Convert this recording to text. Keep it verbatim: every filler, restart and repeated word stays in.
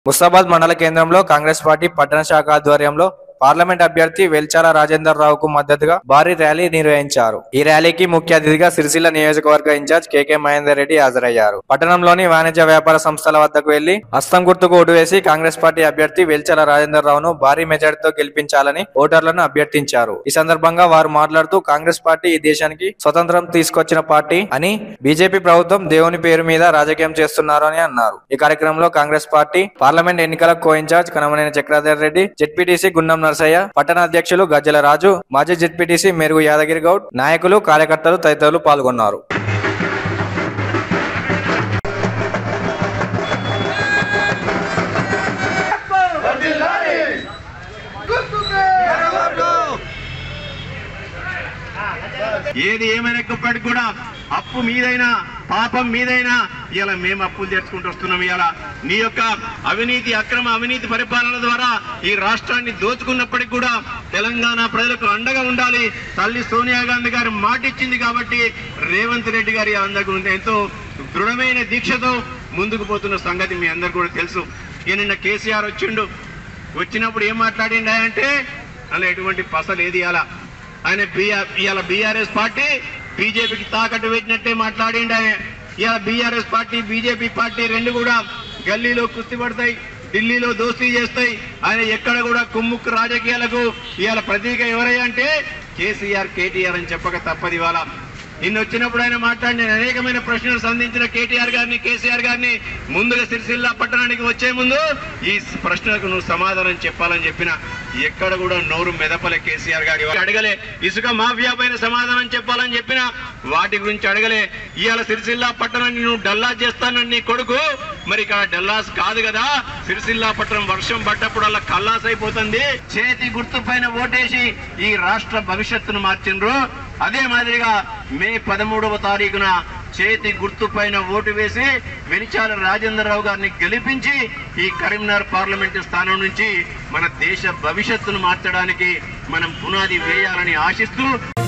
ముస్తాబాద్ మండల కేంద్రంలో కాంగ్రెస్ పార్టీ పట్టణ శాఖ ఆధ్వర్యంలో పార్లమెంట్ అభ్యర్థి వెల్చాల రాజేందర్ రావుకు మద్దతుగా భారీ ర్యాలీ నిర్వహించారు. ఈ ర్యాలీకి ముఖ్య అతిథిగా సిరిసిల్ల నియోజకవర్గ ఇన్ఛార్జ్ కెకే మహేందర్ రెడ్డి హాజరయ్యారు. పట్టణంలోని వాణిజ్య వ్యాపార సంస్థల వద్దకు వెళ్లి హస్తం గుర్తుకు ఓటు వేసి కాంగ్రెస్ పార్టీ అభ్యర్థి వెల్చాల రాజేందర్ రావును భారీ మెజార్టీతో గెలిపించాలని ఓటర్లను అభ్యర్థించారు. ఈ సందర్భంగా వారు మాట్లాడుతూ కాంగ్రెస్ పార్టీ ఈ దేశానికి స్వతంత్రం తీసుకొచ్చిన పార్టీ అని, బీజేపీ ప్రభుత్వం దేవుని పేరు మీద రాజకీయం చేస్తున్నారు అని అన్నారు. ఈ కార్యక్రమంలో కాంగ్రెస్ పార్టీ పార్లమెంట్ ఎన్నికల co incharge Kanamaneni Chakradhar Reddy, ZPTC Gundam Narasayya, పట్టణ అధ్యక్షులు గజ్జల రాజు, మాజీ జెడ్పీటీసీ మెరుగు యాదగిరి గౌడ్, నాయకులు, కార్యకర్తలు తదితరులు పాల్గొన్నారు. ఏది ఏమైనప్పటికీ కూడా అప్పు మీదైనా పాపం మీదైనా ఇలా మేము అప్పులు తెచ్చుకుంటూ వస్తున్నాం. ఇలా నీ యొక్క అవినీతి అక్రమ అవినీతి పరిపాలన ద్వారా ఈ రాష్ట్రాన్ని దోచుకున్నప్పటికీ కూడా తెలంగాణ ప్రజలకు అండగా ఉండాలి. తల్లి సోనియా గాంధీ గారు మాట ఇచ్చింది కాబట్టి రేవంత్ రెడ్డి గారి అందరూ ఎంతో దృఢమైన దీక్షతో ముందుకు పోతున్న సంగతి మీ అందరు కూడా తెలుసు. నిన్న కేసీఆర్ వచ్చిండు, వచ్చినప్పుడు ఏం మాట్లాడిండు అంటే అలా ఎటువంటి పసలేదు. ఇలా ఆయన ఇవాళ బీఆర్ఎస్ పార్టీ బీజేపీకి తాకట్టు పెట్టినట్టే మాట్లాడిండు. ఆయన ఇవాళ బీఆర్ఎస్ పార్టీ బీజేపీ పార్టీ రెండు కూడా గల్లీలో కుస్తీ పడతాయి, ఢిల్లీలో దోస్తీ చేస్తాయి. ఆయన ఎక్కడ కూడా కుమ్ముక్కు రాజకీయాలకు ఇవాళ ప్రతీక ఎవరయ్యా అంటే కేసీఆర్ కేటీఆర్ అని చెప్పక తప్పది. ఇవాళ నిన్న వచ్చినప్పుడు ఆయన మాట్లాడిన అనేకమైన ప్రశ్నలు సంధించిన కేటీఆర్ గారిని కేసీఆర్ గారిని ముందుగా సిరిసిల్ల పట్టణానికి వచ్చే ముందు ఈ ప్రశ్నలకు నువ్వు సమాధానం చెప్పాలని చెప్పిన ఎక్కడ కూడా నోరు మెదపలే కేసీఆర్ గారి అడగలే. ఇసుక మాఫియా పైన సమాధానం చెప్పాలని చెప్పిన వాటి గురించి అడగలే. ఇవాళ సిరిసిల్ల పట్టణాన్ని నువ్వు డల్లాస్ చేస్తానని నీ కొడుకు, మరి ఇక్కడ డల్లాస్ కాదు కదా, సిరిసిల్ల పట్టణం వర్షం పడ్డప్పుడు అలా కల్లాస్ అయిపోతుంది. చేతి గుర్తు పైన ఓటేసి ఈ రాష్ట్ర భవిష్యత్తును మార్చిండ్రు. అదే మాదిరిగా మే పదమూడవ తారీఖున చేతి గుర్తు పైన ఓటు వేసి వెలిచాల రాజేందర్ రావు గారిని గెలిపించి ఈ కరీంనగర్ పార్లమెంటు స్థానం నుంచి మన దేశ భవిష్యత్తును మార్చడానికి మనం పునాది వేయాలని ఆశిస్తూ